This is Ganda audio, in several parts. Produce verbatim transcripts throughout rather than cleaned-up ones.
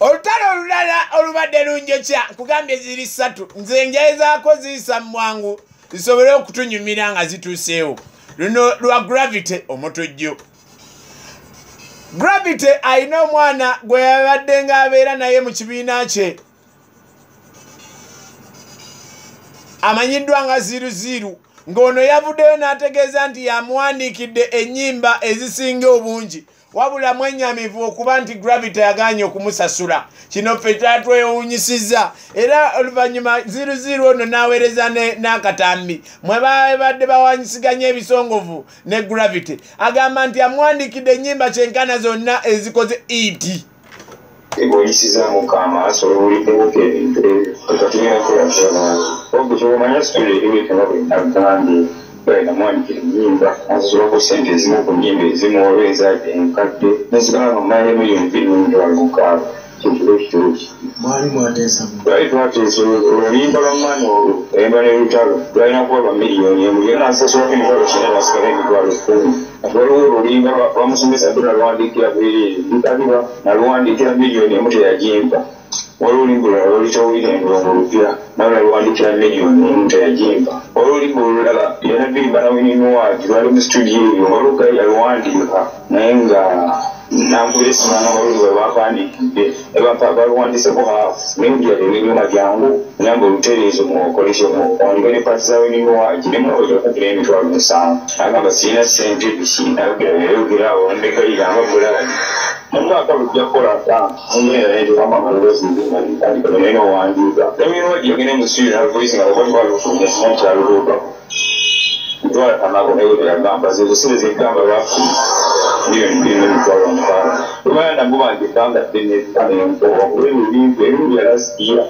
olutalo olulala olubadde lunjokya nkugambye ziri ssatu nze njayezaako ziyisa mu mwangu zisobole okutunyumira nga zituuseewo. Luno lwa Gravity omutujju. Gravity alina omwana gwe yabadde ng'abeera naye mu kibiina kye amanyiddwa nga ziruziru, ng'ono yavuddeyo n'ategeeza nti yamuwandiikidde ennyimba ezisinga obungi wabula mwenyamivu okuba nti Gravity yagaanye okumusasula. Kino ffe twatwewuunyisizza era oluvannyuma ziruziru ono n'aweereza n'akatambi mwe babadde bawanyisiganya ebisongovu ne Gravity agamba nti amuwandiikidde ennyimba kyenkana zonna ezikoze iti. Egoyisiza mukama asololiddewo ebintu ekatunyakulaaa obukyomanya sitole eriwekanga bwe nagambye baina mwandikira ennyimba azisolako sente ezimu ku nnyimba ezimu oba ezadde enkadde nezigala nomanya miliyoni bbiri n'emitwalo mukaaga kintulo ekitoki mwali mwateesa lwali twateesa oluyimba lwamani olwo oyimba n'olutalo lwalina kuba lwa miliyoni emu yena asasolako emitwalo kina basigala emitwalo kkumi waliwo oluyimba bamusomesa dde nalwandikira bwereere lukaliba nalwandikira miliyoni emu teyagimpa waliwo oluyimba olulala lwalitawulira endongo lupya nawe nalwandikira miliyoni emu teyagimpa waliwo oluyimba olulala yena birimba nawininuwaaki lwali mu studio ebyo walugayi yalwandika naye nga nampulesimana waluli we bapandikidde baluwandiseko haafu naye byali ebibyuma byangu namba olutereezo mukolesha wandika ne pati za wininuwaaki nemuojakatira emitwalo musanvu agamba sirina sente bisiina yayogera awo ndekayiranga bulala nomwaka lujja kukola ata omuyeeraeamamaloziandika wandiika eminuwaaki yagenda musiri napolisi nga bakwatwalufulumya sinakyaluloka ntwala amako naye yagamba zezosire zegamba lwafu miliyoni bbiri n'emitwalo mukaaga lubala nabwo bandikanga tenebintu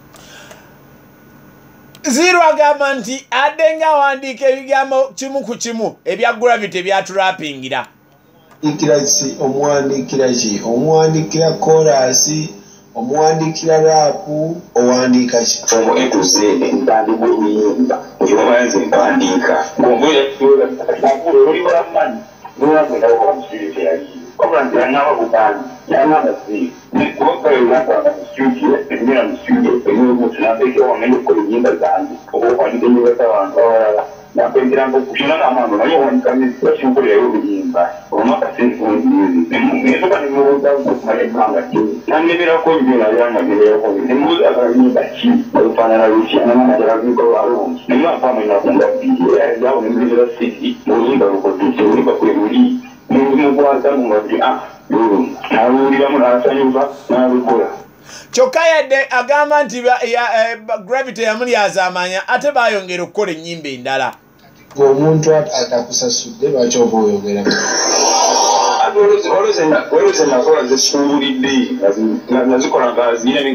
Ziru agamba nti adde nga awandiika ebigambo kimu ku kimu ebya Gravity byatulapingira. Ikiraki omwandikira ki omwandikira korasi omwandikira rapu owandiika ki omu etuze entandikwa oluyimba okibamanzi mpandika ngombuleolibalamani nolagerawo musirite yali wabula nti yanaba buganda yanaba si kubagayonakwanga mustudio emira mustudio emutinapekewamene okukola enyimba zange oba okwandika enyimba z'abantu abalala nakwengiranga okukina n'amano naye wanikamibakinkolerayo obuyimba omakaseensoka nemubuuzaokumala ebbanga ki nannemerako nyo nalyangagererako nemubuuza akayimba ki olufaanana lutya namanajalagikolalungi naye ampaamenakumba bbiri yawo nemubirira siri oluyimba lukozese oluyimba kwe luli nemugwaza mungati a lulu naluwuliramu n'asanyuka n'alukola. Kyokka yadde agamba nti Gravity yamulyaza amanya ate bayongera okukola ennyimba endala. Omuntu atakusasudde lwaki oba oyogera olweze nakola zisuubulidde nazikola nga zirina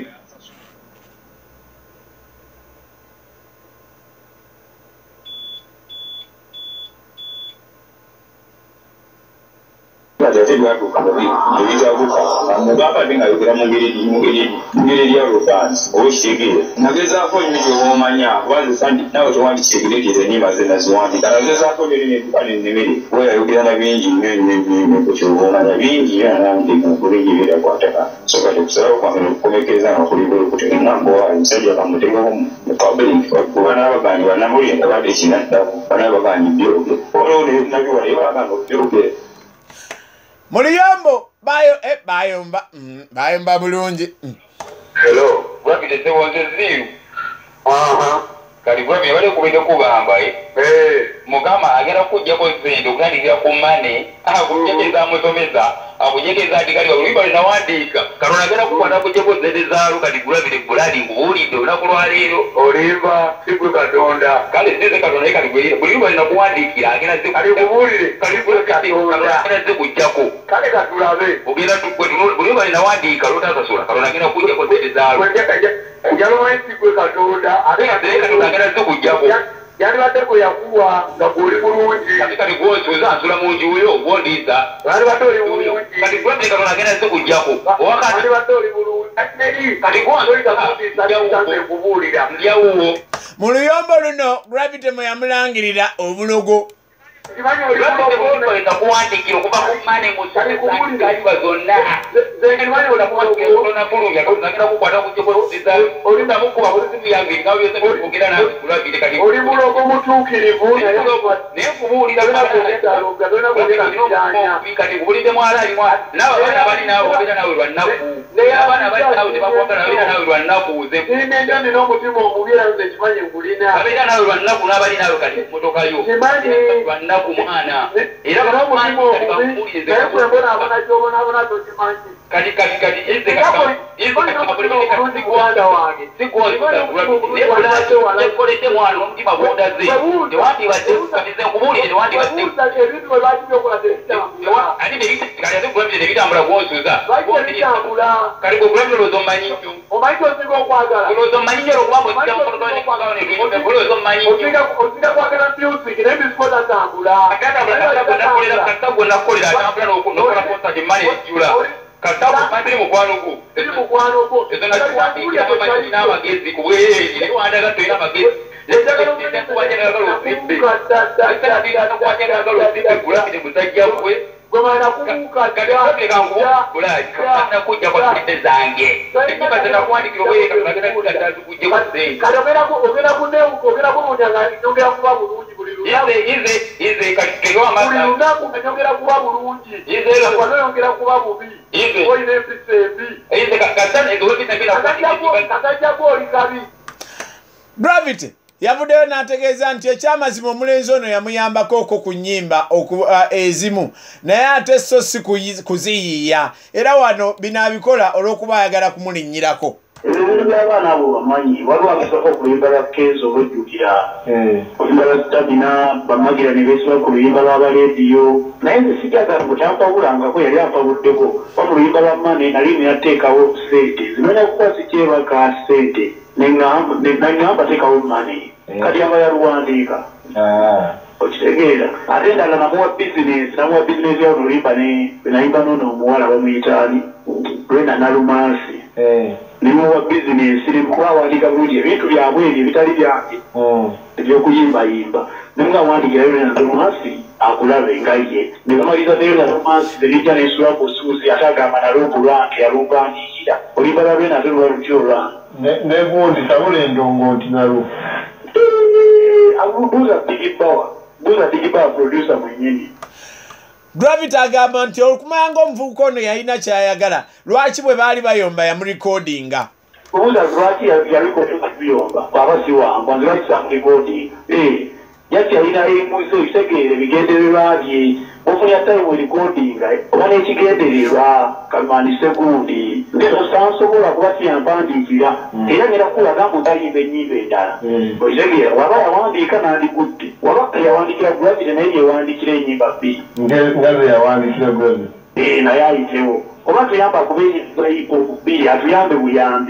tebyaduka ebitabuka mugambadde nga yogera mungeri eryalubansi oba ekitegeera nagezaako nnyo gyobomanya kubanza nawe tewandikitegerekeza enyimba ze naziwandika nagezaako nyonenetuka nennemere kuba yayogera na bingi nnyo nnyo kyobomanya bingi yananbingi birakwataka soka tekusalawo kwange nokukomekereza nga kuliba olukuta enambowa omusajja bamutegawo mu public kuba n'abaganyi banamuli nga badde ekinaddaku banaabaganyi byoge olwo nabiwala yebaganga okubyogera Muliyombo bayo eh bayomba mm, bayomba bulungi. Mm. Hello, Gravity se wonze ziru. Aha. Kali Gravity wale kubende kubamba eh. Eh, mugama agera kujja ko zindo kandikira ku mane, aha kujegeza musomeza, akujegeza adikali uliba na wandika. Karona agera kukwata kujja ko zende zaru kali Gravity bulali ngulinde unakulwa lero. Olimba siku katonda. Kale zize katonda kali bwira. Buliba na kuwandikira agera ziku. Kali kubulire, kali katonda. Agera ziku jako. Kale katulabe. Ogera tukwe buliba na wandika lotasasula. Karona agera kujja ko zende zaru. Njalo wensi kwe katonda. Agera zende katonda agera ziku jako. Yani bateko yakuwa nga buli bulungi katika ligwozo zansula munju uyo bondiza bali batoli bulungi kati gwete kana ngena zo kujjako wakati batoli bulungi kati kati gwozo ikabudiza ya kubulira yawo Muluyombo luno Gravity mwe yamulangirira obulogo Olina kuwandikira okuva ku mane musaliba zonna olonafulumya nagenda kukwata kukikweusiza olinda mukuba bulizibu yange nga byosebikugera nakulabire kati oli mulogo mutuukirivu naye kubuulira kati kubulidde mwalaalimu nawe abaana balinawe obeera nawe lwannaku abaana balinawe tebakwagala babeera nawe lwannaku nina nina omutima omubi era nze kimanyi ngulina babeera nawe lwannaku n'abali nawe kati motoka yo lwannaku mwana era omutima omubi naye kwembonaabona gyobonaabona tokimanyi kati kati kati muganda wange sikoledde mwana omutima gwondaze tewandibadde nkubuulire tewandibadde ebintu bwe bakibyokola tebitambula ate nebitambula nebitambula gwonsuza kale gwe kulabira olowooza omumanyi nnyo omanyi tosinga okwagala olowooza omumanyi nnyo olwokubaolowooza omumanyi osinga kwagala music naye bisiko tatambula kata gwenakolera atambula nokola konsati mane ejjula katiri mukwano gwo ezo nakiwandiikira amanyi n'amagezi ku bwereere naye wandaga tolina amagezi kulabire musajja gwe nakujja kwa sente zange ekiba tenakuwandikira oweekakulagatazikujje ku sente ogenda kunoonya nyongera kuba bulungi buli lunaku nyongera kuba bulungi wanoyongera kuba bubi olina empisa embi kakajjako oli kabi. Gravity yavuddeyo n'ategeeza nti ekyamazima omulenzi ono yamuyambako okwo ku nnyimba ezimu naye ate so si kuziyiiya era wano binaabikola olw'okuba ayagala kumulinnyirako. ebintu by'abaana abo bamanyi waliwo agasooka okuyimba lwa keezo olwejjukira oluyimba lwa sitabina bamagira ne beesiba ku luyimba lw'abalediyo naye nze sijagala ngo kyampabulangako yali ampabuddeko wa mu luyimba lwa mane nali neyateekawo sente zimanya kuba sikyebaka sente nengamba teekawo mane kati aba yaluwandiika okitegeera ate endala namuwa bizinesi namuwa bizinesi yawo noluyimba nayimba noono omuwala bamuyitaani lwena nalumansi nimuwa bizinesi nemukwawandiika bulungi ebintu byabwe ebyo ebitali byange ebyokuyimbayimba nemugawandikirayo nalumansi akulabe nga ye nebamaliza neyo nalumansi nenijja nesula busuuzi ate agamba nalumbu lwange yalumbandiikira oluyimba lwalwe nate luba lutyo lwange negundi tabula endongooti nalu buuza tigibawa buuza tigibawa producer mwenyini. Gravity agamba nti okumanya ng'omuvubuka ono yalina kyayagala lwaki bwe baali bayomba yamulikodinga. obuuza lwaki yalikobiyomba kwaba siwangwa nze lwaki samulikodinga yaki yalina emuzo ekitegeere ebigendererwa bye ofunya tayimu erikodinga oba n'ekigendererwa kamanise gundi ndeosansobola kuba kiyampandiikira era ngera kulaga mbu tayimba ennyimba endala okitegeera waba yawandiika nandikutte waba yawandikira Gravity naye yewandikira ennyimba bbiri ngaze yawandikira Gravity naye ayitewo oba tuyamba kuba hip-hop bbiri atuyambe buyambi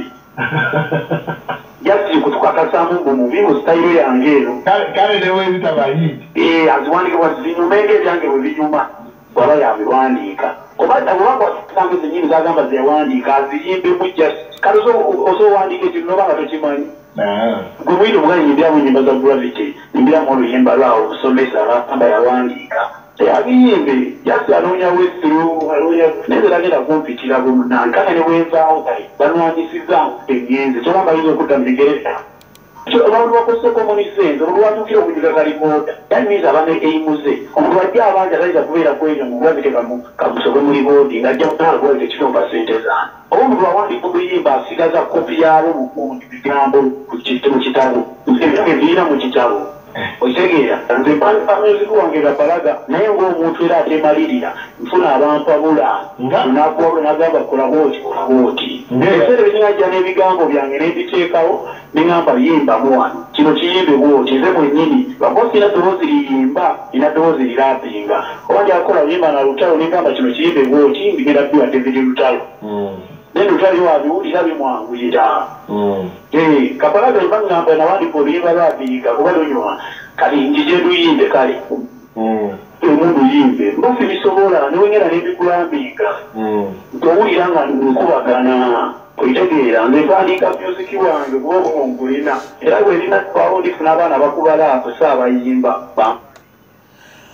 yasi kutukakasaamu mbu mubi mu sitayiro yange eno kale newebitabayiti aziwandika zinyuma ebyange bwe binyuma waba yabiwandiika obaobasange zenyini zagamba zeyawandiika aziyimbemu just kale osowandiika ekyo noba nga tokimanyi gwe mwine omugayi nyimbiramu ennyimba za Gravity nyimbiramu oluyimba lwawo omusomesa lwagamba yawandiika yabiyimbe yasi anoonya wesiru naye lagenda kumpitira bwemunange kale ne bwenvaawo kale banwanyisiza enyenzi kyobanga yinza okudda muligereza abantu bakozesa commonisense omuntu watuukira okunyiga kalimoda yaniza abana eimuze omuntu wajja abangi atayinza kubeera kwenyo mu Gravity kamusobe mu liboodi ng'ajja kunaalagwalira ekitomba sente zaani oba omuntu wawandika oluyimba asigaza kopi yaabo mu bigambo mu kitabo ebyange birina mu kitabo okitegeera nze music wange gabalaga naye ng'omuntu era atemalirira nfuna abampabula nakuwabula nagamba kolabooti kolabooti ebiseera byekinajja n'ebigambo byange nebiteekawo neŋamba yimbamu wano kino kiyimbe bwoti nze mwennyini bakosi ina ddoboozi liyimba ina ddoboozi lirapinga oba ndyakola yimba na lutalo neŋamba kino kiyimbe bwoti mbigenda biwadde biri lutalo naye lutalo wabiwulira bimwanguyira kapalaga mba ŋŋamba nawandika oluyimba lwabiyiga kuba lunywa kali njije luyimbe kale omuntu yimbe mba sibisobola newengera nebikulambika ntowulira nga nkubagana okitegeera nze mpandiika musiki wange kuba obumunkulina era bwerina kwawo ndifuna abaana bakubala ako saabayimba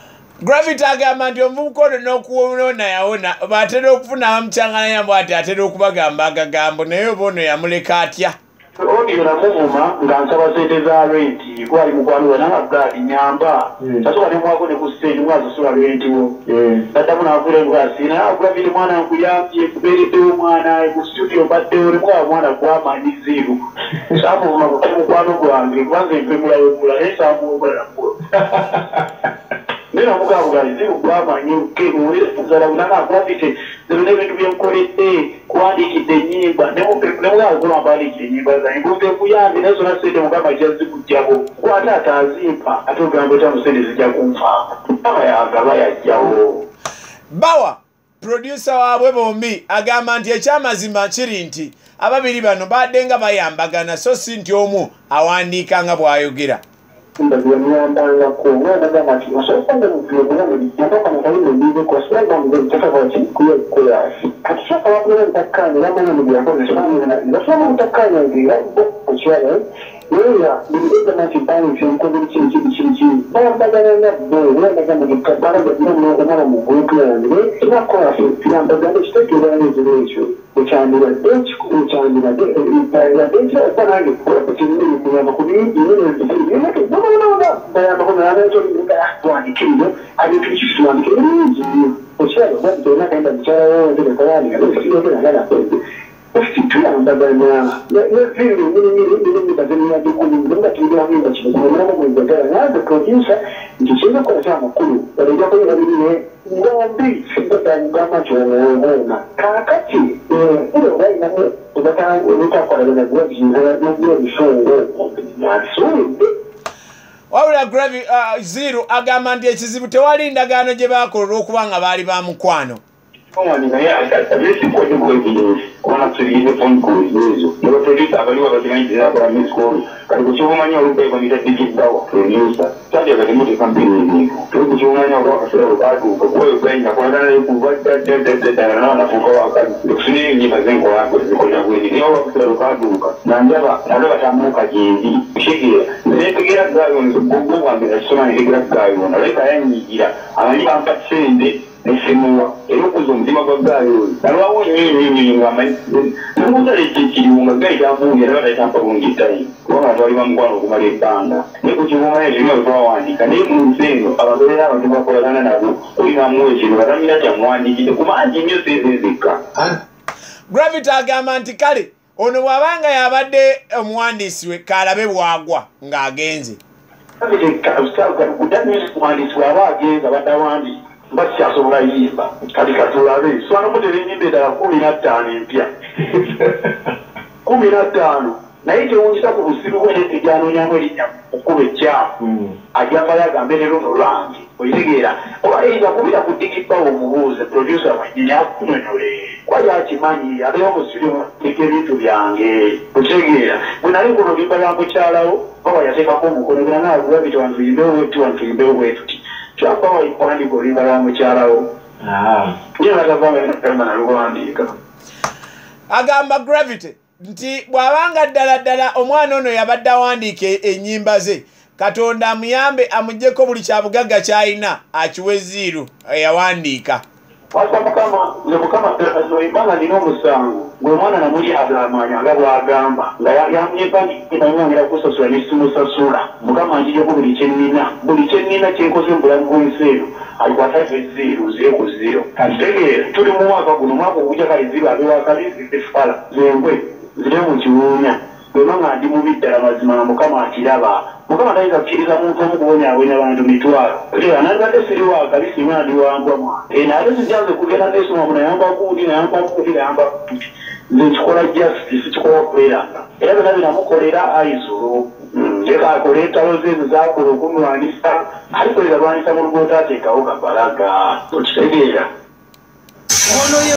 Gravity agamba nti omuvubuka ono n'okuwona yawona batera okufuna abamukyanganya mbu ati atera okubagamba agagambo naye oba ono yamuleka atya Audio na muvuma nga nsaba sente za renti kwali mukwano we n'amagaali nyamba tasobola ne mwako ne ku sente mwazisula renti wo naddamu n'avuira engwasi naye agulabire mwana nkuyambye kubeereddewo omwana ku studio baddewo ne mwaba mwana gwamaanyi ziiru saamuvuma ku mukwano gwange kubanga empemulawegula naye saamuwegula nakulo nena mukabugali ziru gwamaanyi keguzala bunanga agulabite zero n'ebintu byenkoledde kuwandiikidde ennyimba nemugala kulambaandikidde ennyimba zange ngumbe kuyambe naye zona sente mugamba kyazikujjako kwate atazimpa ate ogamba etamu sente zijja kunfaako aba yagaba yajjawo Bawa producer waabwe bombi agamba nti ekyamazima kiri nti ababiri bano badde nga bayambagana so si nti omu awandiika nga bw'ayogera Ndagira nyambanga ko mwana gama ki wasoko ndo mvyo kuna mjamba kama kali mbibe kwa sababu ndio mtaka kwa kuya kuya akisha kwa kuna mtakani na mwana mbibe kwa sababu na na sababu mtakani ndio kwa chale yeye ndio na kibani cha mkono chini chini chini chini baba bagana na bo wenda kama kibara ndio ndio mwana mvuko ndio kila kwa pia bagana shtaki ndio ndio uchandira bench uchandira de ya bench sana ndio kwa chini ndio kwa kuni ndio ndio Baya bakona nacho nduka kwani kido alikishi kwani kido ochero ndio na kaenda mchana ndio kwani ndio ndio na na Usitua mbaganya ya vile mimi mimi mimi bazeni ya dukuni ndio tuliwa mimi bachini na mambo ngogera na the producer ndicheza kwa sababu makulu ndio kwa hiyo mimi ngombi sio ngama chona kakati ile wai na ndio ndio kwa ile kwa hiyo ndio ndio na suri wabula Gravi uh, Zero agamba nti ekizibu tewali ndagaano gye baakola okubanga baali ba mukwano Omwani naye atabesi kwa kwa video kwa tuli phone call hizo ndio producer abaliwa batenganyiza kwa miskoro kali kuchumanya urupe kwa mita digital producer tadi akati muti kampeni hivi tuli kuchumanya kwa sura bado kwa kwa kwenda kwa ndani kuwata tete tete na na kwa wakati kusini ni mazengo yako ziko na kweli ndio kwa sura bado na ndaba ndio batamuka jinzi shikia ne tugira gayo nzubugu wa mbele soma ni gira gayo na leka yanyigira amali ampatende Nisimuwa, ero kuzumzima kwa gayo. Narwa wunyi nyinyi ngama. Nukuta lekikiri unga gaita afunge na wata tampa ungitai. Kwa natwali mamkwano kumali panga. Niku chimunga hili nyo kwa wandika. Niku mseno, abagore na watu kwa kulagana na wu. Uina mwe chino, watamina cha mwandiki. Kumaji myo sezezika. Gravity agamba nti kale ono wabanga yabadde omwandisi we kalabe bwagwa ng'agenze. Kudani mwandisi waba agenza badawandi. Basi asobola yimba kati katulabe so anomutere enyimba eddala kumi na ttaano empya kumi na ttaano naye tewunjisa ku busiru bwe egyanonyamu erinnya okuba ekyamu ajambayo agambe ne luno lwange oyitegeera oba eyinza kubira ku digipawo omubuuze producer mwennyini akunyonyole kwali akimanyi abeyo omusiru eka ebintu byange okitegeera bwe nali kuno limba lwa mukyalawo baba yateekako omukono gera naagulabiti wantu yimbewo bwetuti wantu yimbewo bwetuti Chapa wa ikwandi kulimba la mcharao. Ah. Ndio natazama kama na luandika. Agamba Gravity nti bwabanga ddala ddala omwana ono yabadde awandiike ennyimba ze Katonda amuyambe amujjeko buli kyabugagga kyalina akiwe Zero yawandiika. Wasa mukama nze mukama ibanga lino omusango gwe mwana namuli agamanya nga bwagamba nga yamyepandi inanyongera kusasula nesimusasula mukama njijeko buli kyennina buli kyennina kyenkoze mu bulamu bw'ensi eno alikwataive Zero zire ku Zero kitegeera tuli mu mwaka guno mwaka ogujja kale Zero abewakali zifala zengwe zire mu kiwunya bwema nga ndi mubi ddala mazima nga mukama akiraba mukama tayinza kukkiriza muntu omu kubonyaabwenya abantu mitwalo era nalibadde siriwaaka bisimwe nadiwangwa mwana naye sijanze kugenda nesoma mu nayambaku ndi nayambaku ndi nayambaku nze nkikola justice kikola okubeeranga era byonna binamukolera aizulu leka akole entalo zezo zakola okumwanisa alikolera lwanisa mu lugoota ateekawo kabalaga okitegeera